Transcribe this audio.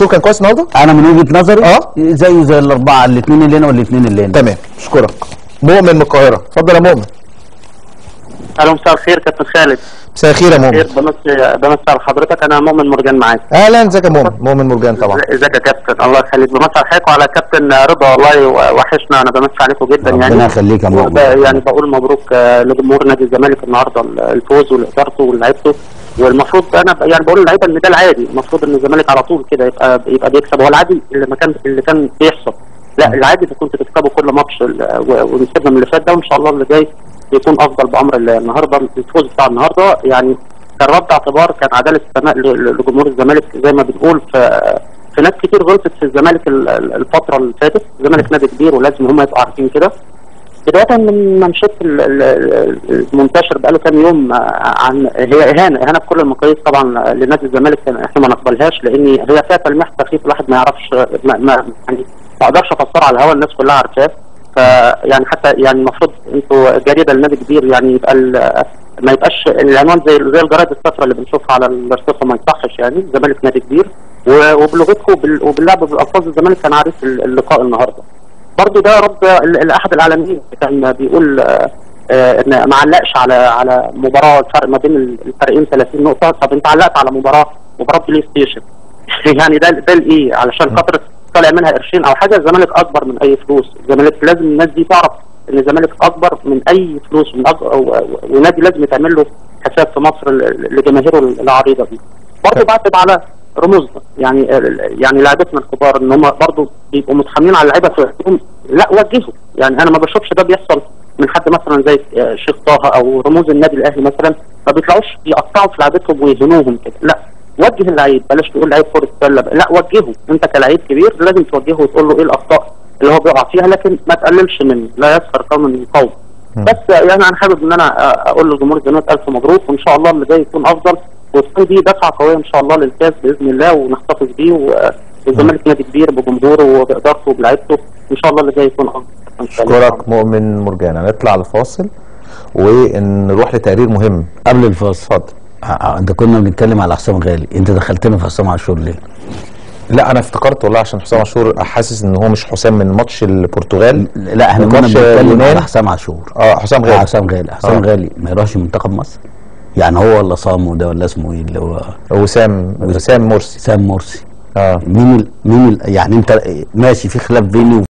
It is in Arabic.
عاشور كان كويس النهارده؟ انا من وجهه نظري زيه زي الاربعه، الاثنين اللي هنا والاثنين اللي هنا. تمام، اشكرك. مؤمن من القاهره، اتفضل يا مؤمن. الو، مساء الخير كابتن خالد. مساء الخير يا مؤمن. بمسي على حضرتك، انا مؤمن مرجان معاك. اهلا، ازيك يا مؤمن؟ مؤمن مرجان طبعا. ازيك يا كابتن؟ الله يخليك. بمسي على حضرتك وعلى كابتن رضا، والله وحشنا، انا بمسي عليكم جدا يعني. ربنا يخليك يا مؤمن. يعني بقول مبروك لجمهور نادي الزمالك النهارده الفوز ولادارته ولعيبته. والمفروض انا يعني بقول للعيبه ان ده العادي، المفروض ان الزمالك على طول كده يبقى بيكسب، هو العادي اللي كان بيحصل. لا، العادي اللي كنت تكسبه كل ماتش ونسيبنا من اللي فات ده، وان شاء الله اللي جاي يكون افضل بامر الله. النهارده الفوز بتاع النهارده يعني كان رد اعتبار، كان عداله السماء لجمهور الزمالك زي ما بنقول. في ناس كتير غلطت في الزمالك الفتره اللي فاتت. الزمالك نادي كبير ولازم هم يبقوا عارفين كده. بدايه من منشط المنتشر بقاله كام يوم عن هي اهانه بكل المقاييس طبعا لنادي الزمالك، احنا ما نقبلهاش، لان هي فيها تلميح سخيف الواحد ما يعرفش، يعني ما اقدرش افسرها على الهوا، الناس كلها عارفاه. فيعني حتى يعني المفروض انتوا جريده لنادي كبير يعني يبقى ما يبقاش العنوان زي الجرايد الصفراء اللي بنشوفها على الرصيف، ما يصحش يعني. الزمالك نادي كبير وبلغتكم وباللعب بالالفاظ، الزمالك كان عارف اللقاء النهارده. برضه ده رد لاحد الاعلاميين كان بيقول ان ما علقش على مباراه الفرق ما بين الفريقين 30 نقطه. طب انت علقت على مباراه بلاي ستيشن يعني ده الايه؟ علشان خاطر طالع منها قرشين او حاجه. الزمالك اكبر من اي فلوس، الزمالك لازم الناس دي تعرف ان الزمالك اكبر من اي فلوس، ونادي لازم يتعمل له حساب في مصر لجماهيره العريضه دي. برضه بعتب على رموزنا، يعني لاعبتنا الكبار ان هم برضه بيبقوا متحاملين على اللعيبه في وقتهم. لا، وجهوا يعني. انا ما بشوفش ده بيحصل من حد مثلا زي شيخ طه او رموز النادي الاهلي مثلا، ما بيطلعوش يقطعوا في لعيبتهم ويهنوهم كده. لا، وجه اللعيب، بلاش تقول لعيب كره سله، لا وجهه. انت كلاعب كبير لازم توجهه وتقول له ايه الاخطاء اللي هو بيقع فيها، لكن ما تقللش منه، لا يسخر قوم من قوم. بس يعني انا حابب ان انا اقول لجمهور الزمالك الف مبروك، وان شاء الله اللي جاي يكون افضل، وتكون دي دفعه قويه ان شاء الله للكاس باذن الله، ونحتفظ بيه. والزمالك نادي كبير بجمهوره وبادارته وبلعيبته، ان شاء الله اللي جاي يكون افضل. اشكرك مؤمن مرجان. هنطلع الفاصل ونروح لتقرير مهم. قبل الفاصل اتفضل. انت كنا بنتكلم على حسام غالي، انت دخلتنا في حسام عاشور ليه؟ لا، انا افتكرت والله عشان حسام عاشور حاسس ان هو مش حسام من ماتش البرتغال. لا، احنا كنا بنتكلم على حسام عاشور. حسام غالي. حسام غالي ما يروحش منتخب مصر يعني؟ هو ولا صامو ده ولا اسمه ايه اللي هو وسام مرسي. سام مرسي. مين يعني انت ماشي في خلاف بيني